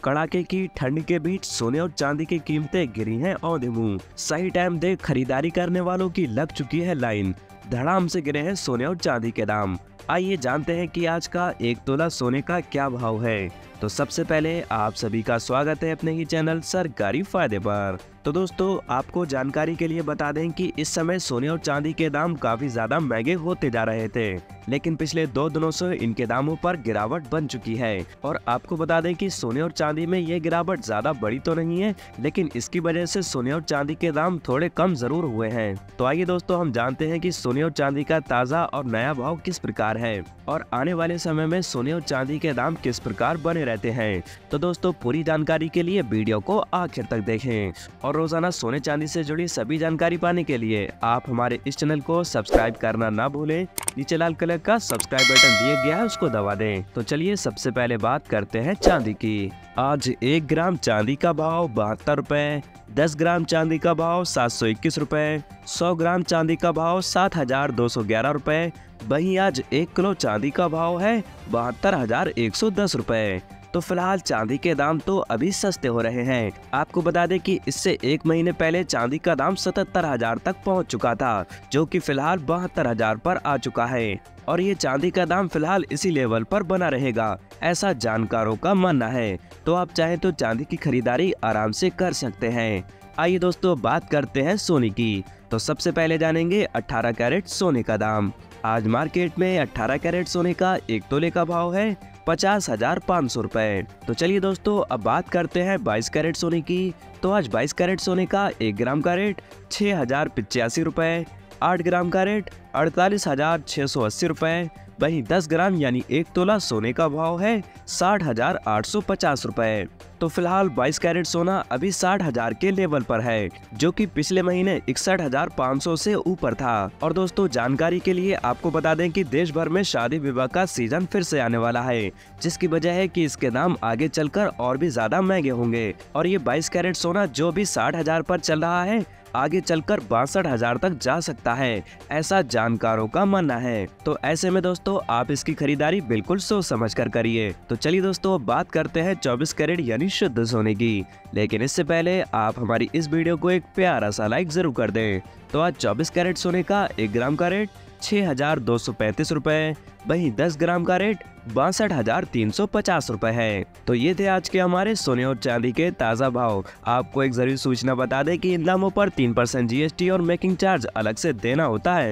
कड़ाके की ठंड के बीच सोने और चांदी की कीमतें गिरी हैं औंधे मुंह। सही टाइम देख खरीदारी करने वालों की लग चुकी है लाइन। धड़ाम से गिरे हैं सोने और चांदी के दाम। आइए जानते हैं कि आज का 1 तोला सोने का क्या भाव है। तो सबसे पहले आप सभी का स्वागत है अपने ही चैनल सरकारी फायदे पर। तो दोस्तों, आपको जानकारी के लिए बता दें कि इस समय सोने और चांदी के दाम काफी ज्यादा महंगे होते जा रहे थे, लेकिन पिछले 2 दिनों से इनके दामों पर गिरावट बन चुकी है। और आपको बता दें कि सोने और चांदी में ये गिरावट ज्यादा बड़ी तो नहीं है, लेकिन इसकी वजह से सोने और चांदी के दाम थोड़े कम जरूर हुए हैं। तो आइए दोस्तों, हम जानते हैं कि सोने और चांदी का ताजा और नया भाव किस प्रकार है और आने वाले समय में सोने और चांदी के दाम किस प्रकार बने रहते हैं। तो दोस्तों, पूरी जानकारी के लिए वीडियो को आखिर तक देखें और रोजाना सोने चांदी से जुड़ी सभी जानकारी पाने के लिए आप हमारे इस चैनल को सब्सक्राइब करना ना भूलें। नीचे लाल कलर का सब्सक्राइब बटन दिया गया है, उसको दबा दें। तो चलिए सबसे पहले बात करते हैं चांदी की। आज 1 ग्राम चांदी का भाव 72 रुपए, 10 ग्राम चांदी का भाव 721 रुपए, 100 ग्राम चांदी का भाव 7,211 रुपए। वहीं आज 1 किलो चांदी का भाव है 72,110 रुपए। तो फिलहाल चांदी के दाम तो अभी सस्ते हो रहे हैं। आपको बता दें कि इससे 1 महीने पहले चांदी का दाम 77,000 तक पहुंच चुका था, जो कि फिलहाल 72,000 पर आ चुका है और ये चांदी का दाम फिलहाल इसी लेवल पर बना रहेगा, ऐसा जानकारों का मानना है। तो आप चाहें तो चांदी की खरीदारी आराम से कर सकते हैं। आइए दोस्तों, बात करते हैं सोने की। तो सबसे पहले जानेंगे 18 कैरेट सोने का दाम। आज मार्केट में 18 कैरेट सोने का 1 तोले का भाव है 50,500 रुपए। तो चलिए दोस्तों, अब बात करते हैं 22 कैरेट सोने की। तो आज 22 कैरेट सोने का 1 ग्राम का रेट 6,085 रुपए, 8 ग्राम का रेट 48,680 रुपए। वहीं 10 ग्राम यानी 1 तोला सोने का भाव है 60,850 रुपए। तो फिलहाल 22 कैरेट सोना अभी 60,000 के लेवल पर है, जो कि पिछले महीने 61,500 से ऊपर था। और दोस्तों, जानकारी के लिए आपको बता दें कि देश भर में शादी विवाह का सीजन फिर से आने वाला है, जिसकी वजह है कि इसके दाम आगे चलकर और भी ज्यादा महंगे होंगे। और ये 22 कैरेट सोना जो भी 60,000 पर चल रहा है, आगे चलकर 62,000 तक जा सकता है, ऐसा जानकारों का मानना है। तो ऐसे में दोस्तों, आप इसकी खरीदारी बिल्कुल सोच समझ कर करिए। तो चलिए दोस्तों, बात करते हैं 24 कैरेट यानी शुद्ध सोने की। लेकिन इससे पहले आप हमारी इस वीडियो को एक प्यारा सा लाइक जरूर कर दें। तो आज 24 कैरेट सोने का 1 ग्राम का रेट 6,235 रुपए, वहीं 10 ग्राम का रेट 62,350 रुपए है। तो ये थे आज के हमारे सोने और चांदी के ताज़ा भाव। आपको एक जरूरी सूचना बता दें कि इन दामों पर 3% GST और मेकिंग चार्ज अलग से देना होता है।